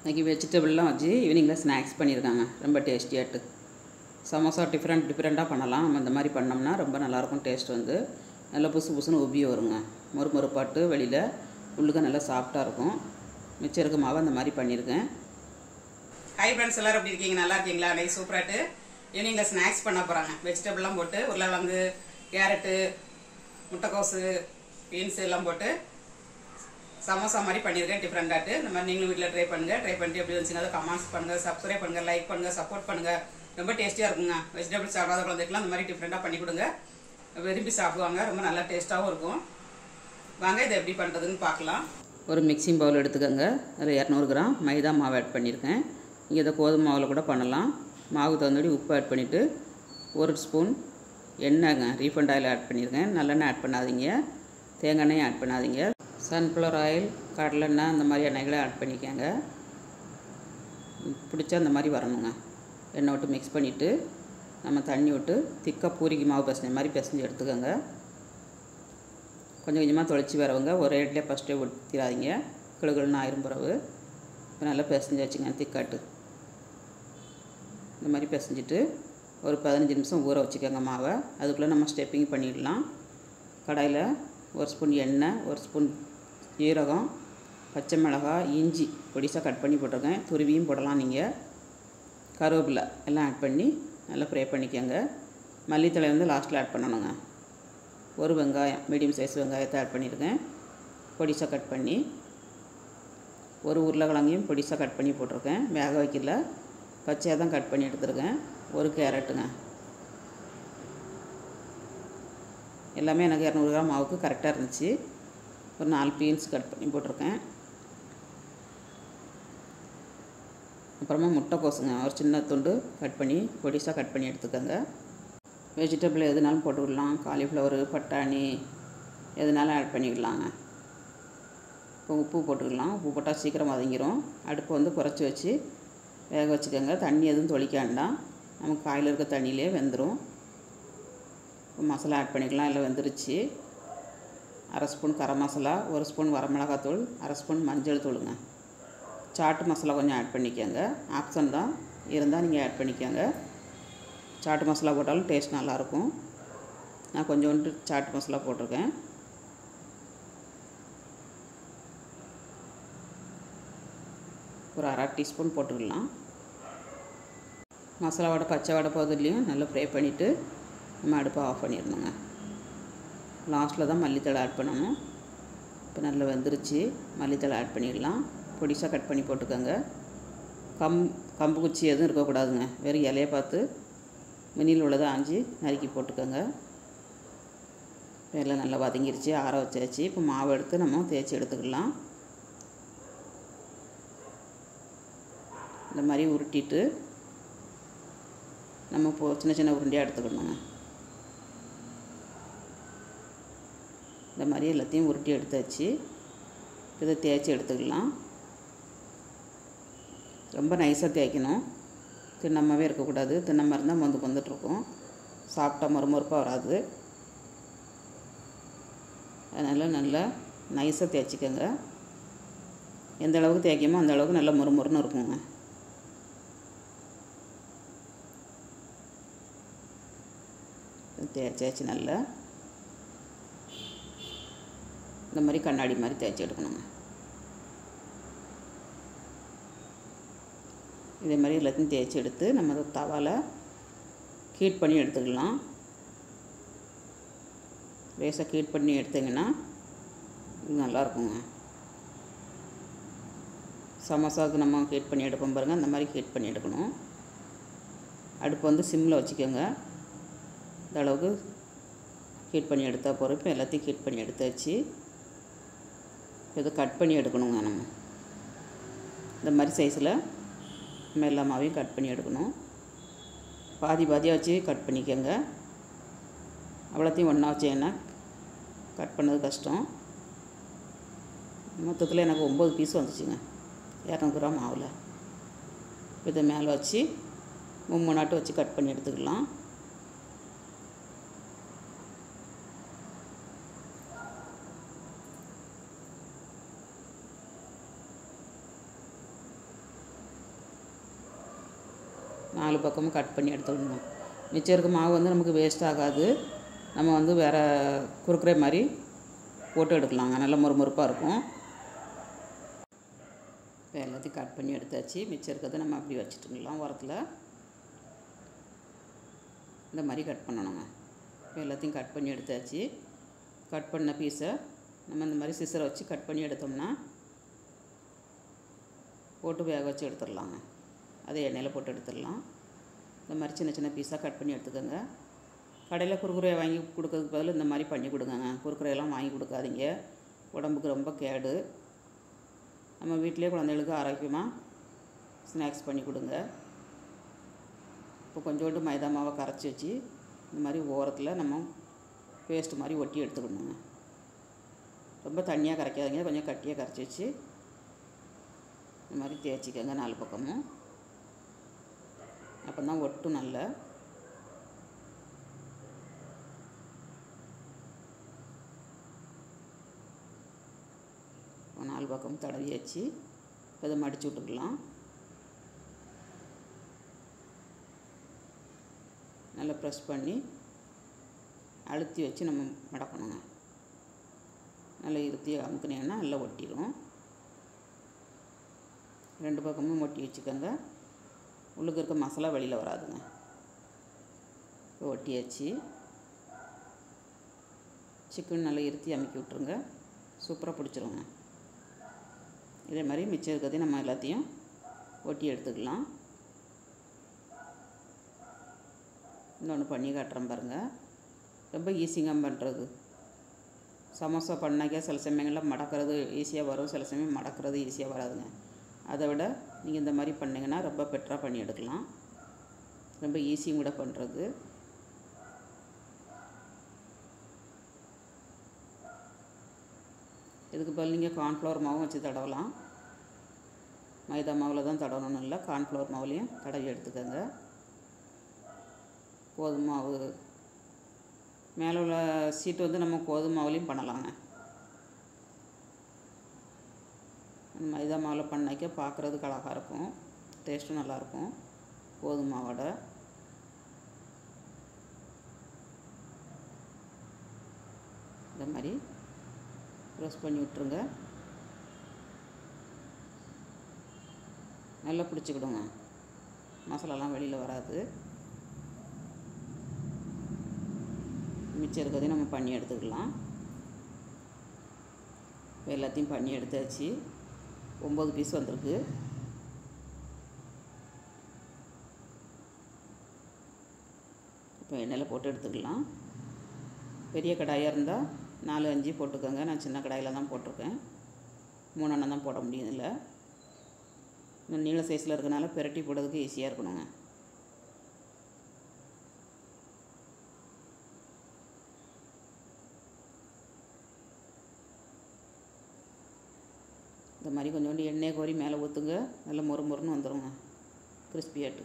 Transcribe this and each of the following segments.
இன்றைக்கி வெஜிடபிள்லாம் வச்சு ஈவினிங்கில் ஸ்நாக்ஸ் பண்ணியிருக்காங்க. ரொம்ப டேஸ்டியாட்டு சமோசா டிஃப்ரெண்ட்டாக பண்ணலாம். நம்ம இந்த மாதிரி பண்ணோம்னா ரொம்ப நல்லாயிருக்கும். டேஸ்ட் வந்து நல்லா புசு புசுன்னு உப்பி வருங்க. மொறுமொறுப்பாட்டு வெளியில் உள்ளுக்க நல்லா சாஃப்டாக இருக்கும். மிச்சம் இருக்க மாவை அந்த மாதிரி பண்ணியிருக்கேன். ஹாய் ஃப்ரெண்ட்ஸ், எல்லோரும் எப்படி இருக்கீங்க? நல்லா இருக்கீங்களா? அன்றைக்கி சூப்பராட்டு ஈவினிங்கில் ஸ்நாக்ஸ் பண்ண போகிறாங்க. வெஜிடபிள்லாம் போட்டு உருளைக்கிழங்கு, கேரட்டு, முட்டைக்கோசு, பீன்ஸு எல்லாம் போட்டு சமோசா மாதிரி பண்ணியிருக்கேன். டிஃப்ரெண்டாட்டு இந்த மாதிரி நீங்களும் வீட்டில் ட்ரை பண்ணுங்கள். ட்ரை பண்ணிட்டு எப்படி வந்துச்சுங்க அதை கமெண்ட்ஸ் பண்ணுங்கள், சப்ஸ்கிரைப் பண்ணுங்கள், லைக் பண்ணுங்கள், சப்போர்ட் பண்ணுங்கள். ரொம்ப டேஸ்ட்டியாக இருக்குங்க. வெஜிடபிள்ஸ் சாப்பிடாத குழந்தைக்கெல்லாம் இந்த மாதிரி டிஃப்ரெண்ட்டாக பண்ணி கொடுங்க. விரும்பி சாப்பிடுவாங்க. ரொம்ப நல்லா டேஸ்ட்டாகவும் இருக்கும். வாங்க இதை எப்படி பண்ணுறதுன்னு பார்க்கலாம். ஒரு மிக்சிங் பவுல் எடுத்துக்கோங்க. அதில் 200 கிராம் மைதா மாவு ஆட் பண்ணியிருக்கேன். இங்கே இதை கோதுமை மாவில் கூட பண்ணலாம். மாவு தகுந்தபடி உப்பு ஆட் பண்ணிவிட்டு 1 ஸ்பூன் எண்ணெய்ங்க, ரீஃபண்ட் ஆயில் ஆட் பண்ணியிருக்கேன். நல்லெண்ணெய் ஆட் பண்ணாதீங்க, தேங்காய் எண்ணெயும் ஆட் பண்ணாதீங்க. சன்ஃப்ளவர் ஆயில், கடலெண்ணெய் அந்த மாதிரி எண்ணெய்களை ஆட் பண்ணிக்கோங்க. பிடிச்சா அந்த மாதிரி வரணுங்க. எண்ணெய் விட்டு மிக்ஸ் பண்ணிவிட்டு நம்ம தண்ணி விட்டு திக்காக பூரிக்கு மாவு பிசைஞ்ச மாதிரி பிசைஞ்சு எடுத்துக்கோங்க. கொஞ்சம் கொஞ்சமாக தொளிச்சு வரவங்க ஒரு இடத்துல ஃபஸ்ட்டே ஊற்றிடாதீங்க, கிளுகிளுன்னு ஆயிரும் பிறகு. இப்போ நல்லா பிசைஞ்சு வச்சுங்க திக்காட்டு. இந்த மாதிரி பிசைஞ்சிட்டு ஒரு 15 நிமிஷம் ஊற வச்சுக்கோங்க மாவை. அதுக்குள்ளே நம்ம ஸ்டெப்பிங் பண்ணிடலாம். கடாயில் 1 ஸ்பூன் எண்ணெய், 1 ஸ்பூன் ஜீரகம், பச்சை மிளகாய், இஞ்சி பொடிசாக கட் பண்ணி போட்டிருக்கேன். துருவியும் போடலாம் நீங்கள். கருவேப்பிலை எல்லாம் ஆட் பண்ணி நல்லா ஃப்ரை பண்ணிக்கோங்க. மல்லித்தழை வந்து லாஸ்ட்டில் ஆட் பண்ணணுங்க. ஒரு வெங்காயம், மீடியம் சைஸ் வெங்காயத்தை ஆட் பண்ணியிருக்கேன், பொடிசாக கட் பண்ணி. ஒரு உருளைக்கிழங்கையும் பொடிசாக கட் பண்ணி போட்டிருக்கேன். வேக வைக்கல, பச்சையாக தான் கட் பண்ணி எடுத்துருக்கேன். ஒரு கேரட்டுங்க. எல்லாமே எனக்கு 200 கிராம் மாவுக்கு கரெக்டாக இருந்துச்சு. ஒரு 4 பீன்ஸ் கட் பண்ணி போட்டிருக்கேன். அப்புறமா முட்டைக்கோசுங்க, ஒரு சின்ன துண்டு கட் பண்ணி பொடிசாக கட் பண்ணி எடுத்துக்கோங்க. வெஜிடபிள் எதுனாலும் போட்டுக்கிடலாம். காலிஃப்ளவரு, பட்டாணி எதுனாலும் ஆட் பண்ணிக்கலாங்க. இப்போ உப்பு போட்டுக்கலாம். உப்பு போட்டால் சீக்கிரம் வதங்கிடும். அடுப்பு வந்து குறைச்சி வச்சு வேக வச்சுக்கோங்க. தண்ணி எதுவும் தொளிக்க வேண்டாம், நமக்கு காயில் இருக்க தண்ணியிலே வெந்துடும். இப்போ மசாலா ஆட் பண்ணிக்கலாம். எல்லாம் வெந்துருச்சு. 1/2 ஸ்பூன் கரம் மசாலா, 1 ஸ்பூன் வரமிளகாத்தூள், 1/2 ஸ்பூன் மஞ்சள் தூளுங்க. சாட்டு மசாலா கொஞ்சம் ஆட் பண்ணிக்கோங்க. ஆப்ஷன் தான், இருந்தால் நீங்கள் ஆட் பண்ணிக்கோங்க. சாட்டு மசாலா போட்டாலும் டேஸ்ட் நல்லாயிருக்கும். நான் கொஞ்சோண்டு சாட்டு மசாலா போட்டிருக்கேன். ஒரு 1/2 டீஸ்பூன் போட்டுக்கலாம். மசாலாவோட பச்சை வடை பகுதியிலையும் நல்லா ஃப்ரை பண்ணிவிட்டு நம்ம அடுப்பை ஆஃப் பண்ணிடணுங்க. லாஸ்ட்டில் தான் மல்லித்தழை ஆட் பண்ணணும். இப்போ நல்லா வெந்துருச்சு. மல்லித்தழை ஆட் பண்ணிடலாம். பொடிசாக கட் பண்ணி போட்டுக்கோங்க. கம்பு குச்சி எதுவும் இருக்கக்கூடாதுங்க. வெறும் இலையை பார்த்து மினியில் உள்ளதை ஆஞ்சி நறுக்கி போட்டுக்கோங்க. எல்லாம் நல்லா வதங்கிருச்சு, ஆற வச்சாச்சு. இப்போ மாவு எடுத்து நம்ம தேய்ச்சி எடுத்துக்கலாம். இந்த மாதிரி உருட்டிட்டு நம்ம சின்ன சின்ன உருண்டையாக எடுத்துக்கணுங்க. இந்த மாதிரி எல்லாத்தையும் உருட்டி எடுத்தாச்சு. இதை தேய்ச்சி எடுத்துக்கலாம். ரொம்ப நைஸாக தேய்க்கணும். தின்னமாகவே இருக்கக்கூடாது. தின்னமாக இருந்தால் வந்துட்டுருக்கும். சாப்பிட்டா மறுமறுப்பாக வராது. அதனால் நல்லா நைஸாக தேய்ச்சிக்கோங்க. எந்த அளவுக்கு தேய்க்கமோ அந்த அளவுக்கு நல்லா மொறுமொறுன்னு இருக்குங்க. தேய்ச்சாச்சு. நல்லா இந்த மாதிரி கண்ணாடி மாதிரி தேய்ச்சி எடுக்கணுங்க. இதே மாதிரி எல்லாத்தையும் தேய்ச்சி எடுத்து நம்ம அதை தவாவில் ஹீட் பண்ணி எடுத்துக்கலாம். லேசாக ஹீட் பண்ணி எடுத்திங்கன்னா இது நல்லாயிருக்குங்க. சமோசாவுக்கு நம்ம ஹீட் பண்ணி எடுப்போம் பாருங்கள், அந்த மாதிரி ஹீட் பண்ணி எடுக்கணும். அடுப்பு வந்து சிம்மில் வச்சுக்கோங்க. இந்த அளவுக்கு ஹீட் பண்ணி எடுத்தால் போகிறோம். இப்போ எல்லாத்தையும் ஹீட் பண்ணி எடுத்தாச்சு. இதை கட் பண்ணி எடுக்கணுங்க. நம்ம இந்த மாதிரி சைஸில் நம்ம எல்லா மாவையும் கட் பண்ணி எடுக்கணும். பாதி பாதியாக வச்சு கட் பண்ணிக்கோங்க. அவ்வளோத்தையும் ஒன்றா வச்சேன்னா கட் பண்ணது கஷ்டம். மொத்தத்தில் எனக்கு 9 பீஸ் வந்துச்சுங்க 200 கிராம் மாவில். இதை மேலே வச்சு 3 நாட்டு வச்சு கட் பண்ணி எடுத்துக்கலாம். 4 பக்கமும் கட் பண்ணி எடுத்துக்கணும். மிச்சம் இருக்க மாவு வந்து நமக்கு வேஸ்ட் ஆகாது. நம்ம வந்து வேறு குறுக்குறே மாதிரி போட்டு எடுக்கலாங்க. நல்லா மொறுமொறுப்பாக இருக்கும். இப்போ எல்லாத்தையும் கட் பண்ணி எடுத்தாச்சு. மிச்சம் இருக்கிறத நம்ம அப்படி வச்சுட்டுக்கலாம். ஓரத்தில் இந்த மாதிரி கட் பண்ணணுங்க. இப்போ எல்லாத்தையும் கட் பண்ணி எடுத்தாச்சு. கட் பண்ண பீஸை நம்ம இந்த மாதிரி சிசரை வச்சு கட் பண்ணி எடுத்தோம்னா போட்டு வேக வச்சு எடுத்துடலாங்க. அதே எண்ணெயில் போட்டு எடுத்துடலாம். இந்த மாதிரி சின்ன சின்ன பீஸாக கட் பண்ணி எடுத்துக்கோங்க. கடையில் குறுக்குறையை வாங்கி கொடுக்கறதுக்கு பதில் இந்த மாதிரி பண்ணி கொடுங்க. குறுக்குறையெல்லாம் வாங்கி கொடுக்காதீங்க, உடம்புக்கு ரொம்ப கேடு. நம்ம வீட்டிலே குழந்தைகளுக்கு ஆரோக்கியமாக ஸ்நாக்ஸ் பண்ணி கொடுங்க. இப்போ கொஞ்சோண்டு மைதா மாவை கரைச்சி வச்சு இந்த மாதிரி ஓரத்தில் நம்ம பேஸ்ட் மாதிரி ஒட்டி எடுத்துக்கணுங்க. ரொம்ப தண்ணியாக கரைக்காதீங்க, கொஞ்சம் கட்டியாக கரைச்சி வச்சு இந்த மாதிரி தேய்ச்சிக்கோங்க 4 பக்கமும். அப்போ தான் ஒட்டும் நல்லா. இப்போ 4 பக்கமும் தடவி வச்சு இதை மடித்து விட்டுக்கலாம். நல்லா ப்ரெஸ் பண்ணி அழுத்தி வச்சு நம்ம மடக்கணுங்க. நல்லா இருத்தி அமுக்குனீங்கன்னா நல்லா ஒட்டிடும். 2 பக்கமும் ஒட்டி வச்சுக்கோங்க. உள்ளுக்கு இருக்க மசாலா வெளியில் வராதுங்க. இப்போ ஒட்டியாச்சு. சிக்கன் நல்லா இருத்தி அமுக்கி விட்ருங்க. சூப்பராக பிடிச்சிருங்க. இதே மாதிரி மிச்சம் இருக்கிறதையும் நம்ம எல்லாத்தையும் ஒட்டி எடுத்துக்கலாம். இன்னொன்று பண்ணி காட்டுறேன் பாருங்கள். ரொம்ப ஈஸிங்க பண்ணுறது. சமோசா பண்ணாக்கே சில சமயங்களில் மடக்கிறது ஈஸியாக வரும், சில சமயம் மடக்கிறது ஈஸியாக வராதுங்க. அதை விட நீங்கள் இந்த மாதிரி பண்ணிங்கன்னா ரொம்ப பெட்டராக பண்ணி எடுக்கலாம். ரொம்ப ஈஸியும் கூட பண்ணுறது. இதுக்கு பதில் நீங்கள் கார்ன்ஃப்ளவர் மாவும் வச்சு தடவலாம். மைதா மாவில் தான் தடவணும்னு இல்லை, கார்ன்ஃப்ளவர் மாவுலேயும் தடவி எடுத்துக்கோங்க. கோதுமை மாவு மேலே உள்ள சீட்டு வந்து நம்ம கோதுமை மாவுலேயும் பண்ணலாங்க. மைதா மாவில் பண்ணாக்க பார்க்குறதுக்கு அழகாக இருக்கும், டேஸ்ட்டும் நல்லாயிருக்கும் கோதுமை மாவோட. இந்த மாதிரி ப்ரெஸ் பண்ணி விட்ருங்க. நல்லா பிடிச்சிக்கிடுங்க, மசாலாலாம் வெளியில் வராது. மிச்சம் இருக்கிறதையும் நம்ம பண்ணி எடுத்துக்கலாம். இப்போ எல்லாத்தையும் பண்ணி எடுத்தாச்சு. 9 பீஸ் வந்திருக்கு. இப்போ எண்ணெயில் போட்டு எடுத்துக்கலாம். பெரிய கடாயாக இருந்தால் 4-5 போட்டுக்கோங்க. நான் சின்ன கடாயில் தான் போட்டிருக்கேன். 3 எண்ணெய் தான் போட முடியும். இல்லை இன்னும் நீள சைஸில் இருக்கனால பெரட்டி போடுறதுக்கு ஈஸியாக இருக்கணுங்க. இந்த மாதிரி கொஞ்சோண்டு எண்ணெய் கோரி மேலே ஊற்றுங்க. நல்லா மொறுமொறுன்னு வந்துடுங்க, கிறிஸ்பியாட்டு.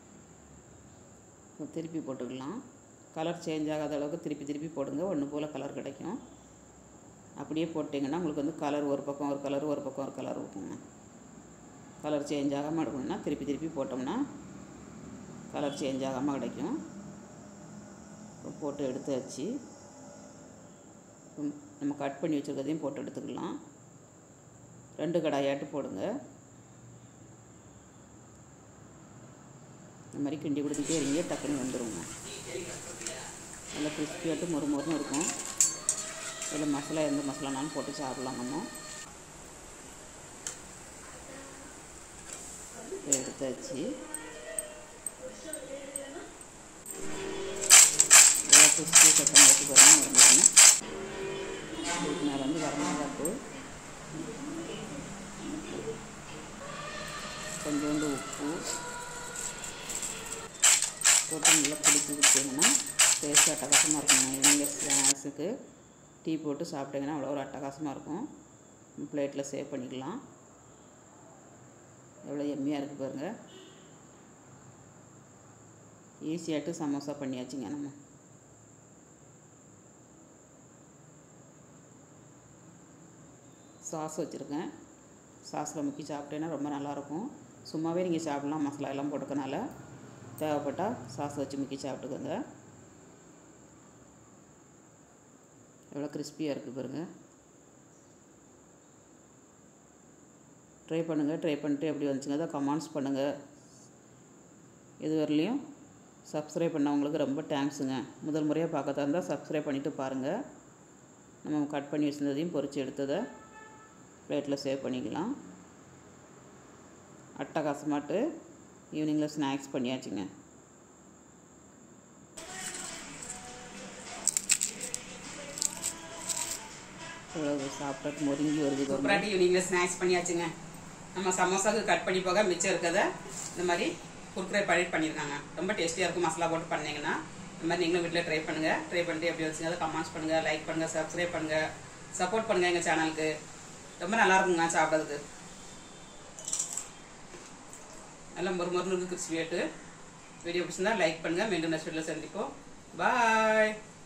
திருப்பி போட்டுக்கலாம். கலர் சேஞ்ச் ஆகாத அளவுக்கு திருப்பி போடுங்க. ஒன்று போல் கலர் கிடைக்கும். அப்படியே போட்டிங்கன்னா உங்களுக்கு வந்து கலர் ஒரு பக்கம் ஒரு கலர், ஒரு பக்கம் ஒரு கலர் இருக்குங்க. கலர் சேஞ்ச் ஆகாமல் எடுக்கணும்னா திருப்பி போட்டோம்னா கலர் சேஞ்ச் ஆகாமல் கிடைக்கும். போட்டு எடுத்து வச்சு நம்ம கட் பண்ணி வச்சுருக்கதையும் போட்டு எடுத்துக்கலாம். 2 கடாயாட்டு போடுங்க. இந்த மாதிரி கிண்டி கொடுத்துட்டே இருங்க, டக்குன்னு வந்துடுங்க. நல்லா கிறிஸ்பியாட்டு மொறுமொறுன்னு இருக்கும். இதில் மசாலா எந்த மசாலானாலும் போட்டு சாப்பிட்லாம். நம்ம எடுத்தாச்சு. கிறிஸ்பி கட்டம் வச்சு பாருங்கள், மொறுமொறுன்னு. இதுக்கு மேலே வந்து வரமிளகாத்தூள், கொஞ்சோண்டு உப்பு போட்டு நல்லா பிடிச்சி வச்சிங்கன்னா டேஸ்ட்டு அட்டகாசமாக இருக்குங்க. ஈவினிங் ஸ்நாக்ஸுக்கு டீ போட்டு சாப்பிட்டிங்கன்னா அவ்வளோ ஒரு அட்டகாசமாக இருக்கும். பிளேட்டில் சேவ் பண்ணிக்கலாம். எவ்வளோ எம்மியாக இருக்குது பாருங்கள். ஈஸியாகிட்டு சமோசா பண்ணியாச்சுங்க. நம்ம சாஸ் வச்சுருக்கேன். சாஸில் முக்கி சாப்பிட்டேன்னா ரொம்ப நல்லாயிருக்கும். சும்மாவே நீங்கள் சாப்பிட்லாம், மசாலா எல்லாம் போட்டுக்கனால தேவைப்பட்டால் சாஸ் வச்சு முக்கி சாப்பிட்டுக்கோங்க. எவ்வளோ கிறிஸ்பியாக இருக்குது பாருங்கள். ட்ரை பண்ணுங்கள். ட்ரை பண்ணிட்டு எப்படி வந்துச்சுங்க அதை கமெண்ட்ஸ் பண்ணுங்கள். இது வரலையும் சப்ஸ்கிரைப் பண்ணவங்களுக்கு ரொம்ப தேங்க்ஸுங்க. முதல் முறையாக பார்க்கறதா இருந்தால் சப்ஸ்கிரைப் பண்ணிவிட்டு பாருங்கள். நம்ம கட் பண்ணி வச்சுருந்ததையும் பொரித்து எடுத்ததை பிளேட்டில் சேவ் பண்ணிக்கலாம். அட்டகாசமாட்டு ஈவினிங்கில் ஸ்நாக்ஸ் பண்ணியாச்சுங்க. இவ்வளோ சாப்பிட்றதுக்கு மொருங்கி வருது. சூப்பராக ஈவினிங்கில் ஸ்நாக்ஸ் பண்ணியாச்சுங்க. நம்ம சமோசாவுக்கு கட் பண்ணி போக மிச்சம் இருக்கிறத இந்த மாதிரி குர்குரே பண்ணியிருக்காங்க. ரொம்ப டேஸ்டியாக இருக்கும். மசாலா போட்டு பண்ணிங்கன்னா இந்த மாதிரி நீங்களும் வீட்டில் ட்ரை பண்ணுங்கள். ட்ரை பண்ணிட்டு எப்படி வச்சுங்க அதை கமெண்ட்ஸ் பண்ணுங்கள், லைக் பண்ணுங்கள், சப்ஸ்கிரைப் பண்ணுங்கள், சப்போர்ட் பண்ணுங்கள் எங்கள் சேனலுக்கு. ரொம்ப நல்லா இருக்குங்க சாப்பிட்றதுக்கு. நல்லா மொறு கிறிஸ்பியாட்டு. வீடியோ பிடிச்சிருந்தா லைக் பண்ணுங்கள். மீண்டும் நெக்ஸ்ட் வீடியோவில் சந்திப்போம். பாய்.